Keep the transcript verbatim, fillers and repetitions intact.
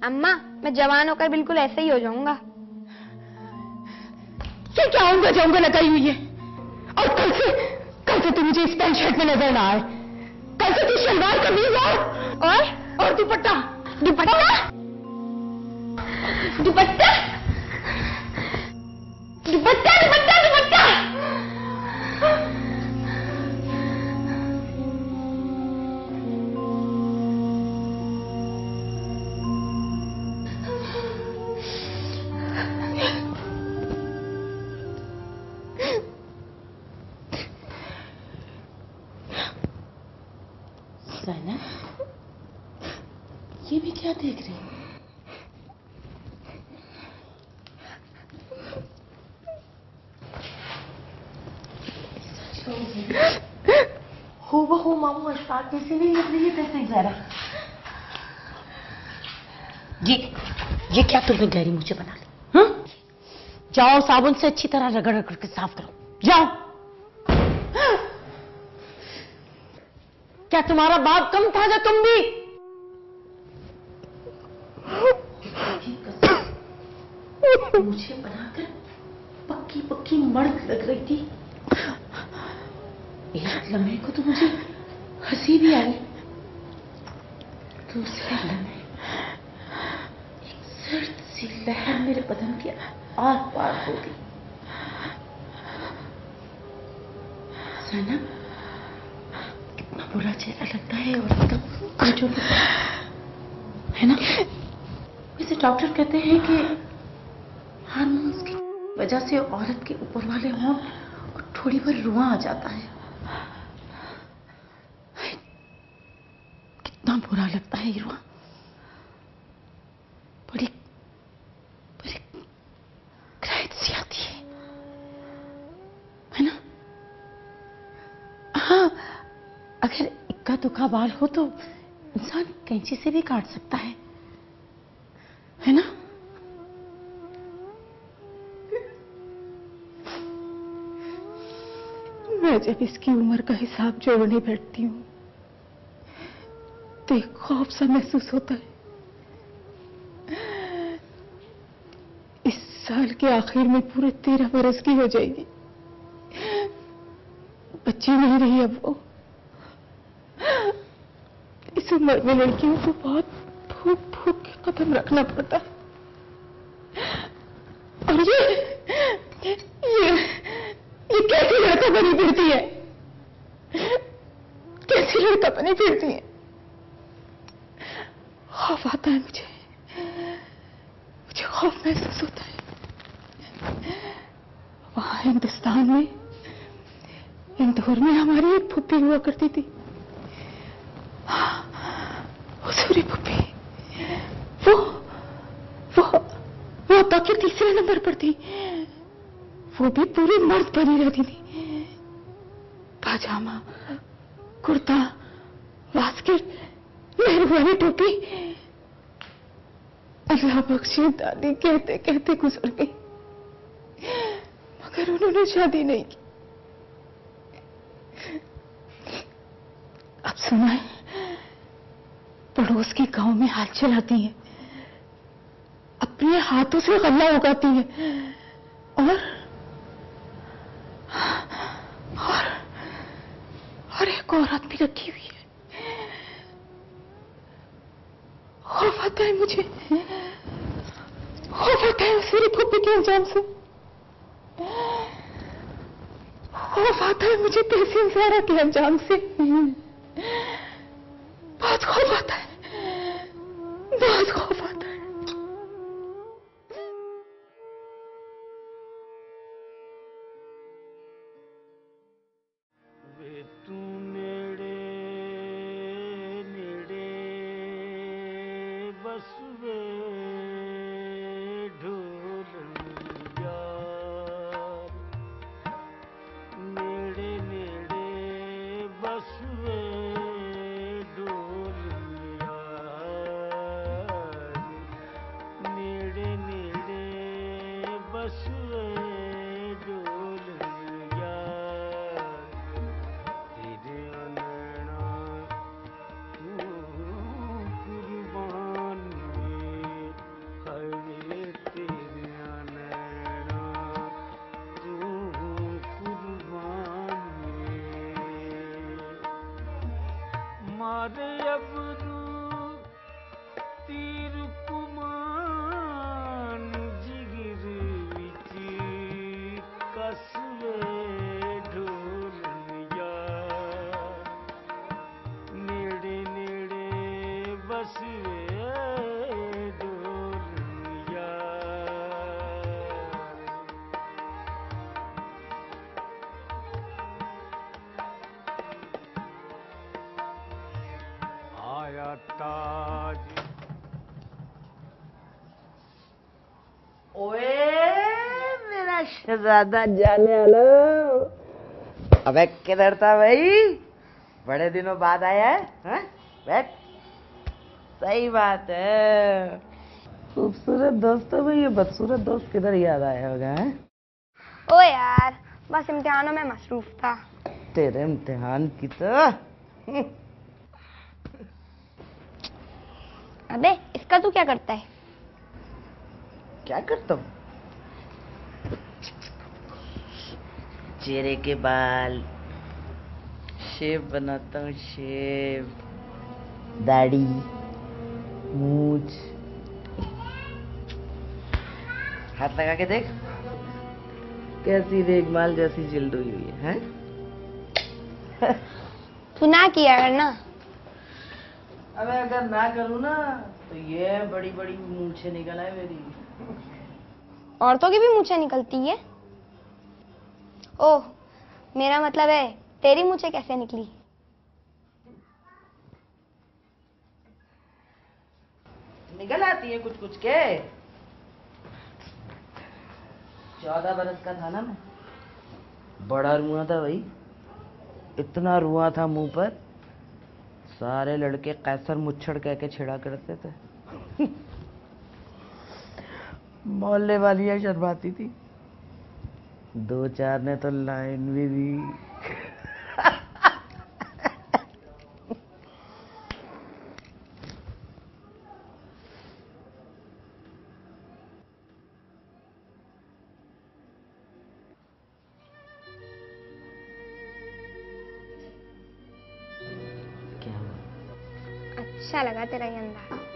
अम्मा मैं जवान होकर बिल्कुल ऐसे ही हो जाऊंगा। ये क्या होगा जाऊंगा लगाई हुई है, और कल से कल से तू मुझे इस पैंट शर्ट में नजर ना आए। कल से तू शलवार कमीज और और और दुपट्टा दुपट्टा दुपट्टा दुपट्टा दुपट्टा दुपट्टा सना, ये भी क्या देख रही है? हो वो मामू अशफाक कैसे नहीं लग रही है तैसे जरा। ये ये क्या तुमने गहरी मुझे बना ली? हाँ, जाओ साबुन से अच्छी तरह रगड़ रगड़ के साफ करो, जाओ। क्या तुम्हारा बाप कम था? जा तुम भी मुझे बनाकर पक्की पक्की मर्द लग रही थी। एक लम्हे को तो मुझे हंसी भी आई, दूसरे लम्हे एक सर्द सी लहर मेरे बदन के आर पार हो गई। सना, कितना बुरा चेहरा लगता है औरत का, जो है ना। वैसे डॉक्टर कहते हैं कि हार्मोन्स की वजह से औरत के ऊपर वाले होंठ और थोड़ी भर रुआं आ जाता है। कितना बुरा लगता है ये रुआं, बड़ी बड़ी क्राइट सी आती है, है ना। हाँ, अगर इक्का दुक्का बाल हो तो इंसान कैंची से भी काट सकता है, है ना। मैं जब इसकी उम्र का हिसाब जोड़ने बैठती हूँ तो एक खौफ सा महसूस होता है। इस साल के आखिर में पूरे तेरह बरस की हो जाएगी, बच्ची नहीं रही अब वो। इस उम्र में लड़कियों को बहुत फूक फूक के कदम रखना पड़ता है। और ये ये ये कैसी लड़का बनी फिरती है, कैसी लड़का बनी फिरती है। खौफ आता है मुझे, मुझे खौफ महसूस होता है। वहां हिंदुस्तान में इंदौर में हमारी एक फुप्पी हुआ करती थी, वो सूरी फुप्पी, वो वो वो तो के तीसरे नंबर पर थी। वो भी पूरी मर्द बनी रहती थी, पाजामा, कुर्ता, बास्केट, मेहर वाली टोपी। अल्लाह बख्शे दादी कहते कहते गुजर गई, मगर उन्होंने शादी नहीं की। अब सुना है पड़ोस के गांव में हाथ चलाती है, अपने हाथों से गल्ला उगाती है और और और एक औरत भी रखी हुई है। खौफ आता है मुझे, खौफ आता है उस मेरी फुप्पी के अंजाम से। खौफ आता है मुझे तहसीन ज़हरा के अंजाम से। बहुत खौफ आता है, बहुत खौफ आता है। वे तू नेड़े नेड़े बस वे ढोलनिया, नेड़े नेड़े बस वे ढोलनिया, नेड़े नेड़े बस वे ढोलनिया, तेरे नैना तू कुर्बान वे। मारे अबरू तीर कुमान जिगिर विच कसवे ढोलनिया नेड़े नेड़े बसवे ढोलनिया आया ताज ओए मेरा शहजादा जाने वाला। अबे किधर था भाई? बड़े दिनों बाद आया है, हैं? बैठ। सही बात है। खूबसूरत दोस्त है भाई, ये बदसूरत दोस्त किधर याद आया होगा, हैं? ओ यार, बस इम्तिहानों में मसरूफ था। तेरे इम्तिहान की तो अबे इसका तू क्या करता है? क्या करता हूँ? चेहरे के बाल शेव बनाता हूँ, शेव, दाढ़ी, मूछ। हाथ लगा के देख, कैसी रेगमाल जैसी जिल्द हुई हुई है, हैं? तू ना किया करना। अबे अगर ना करूँ ना तो ये बड़ी बड़ी मूछें निकल आए मेरी। औरतों की भी मूछें निकलती है? ओह, मेरा मतलब है तेरी मूछें कैसे निकली? निकल आती है कुछ कुछ के। चौदह बरस का था ना मैं, बड़ा रुआ था भाई, इतना रुआ था मुंह पर, सारे लड़के कैसर मुच्छड़ कह के छिड़ा करते थे। मोहल्ले वालियां शर्माती थी, दो चार ने तो लाइन भी दी। क्या हुआ? अच्छा लगा तेरा ये अंदाज।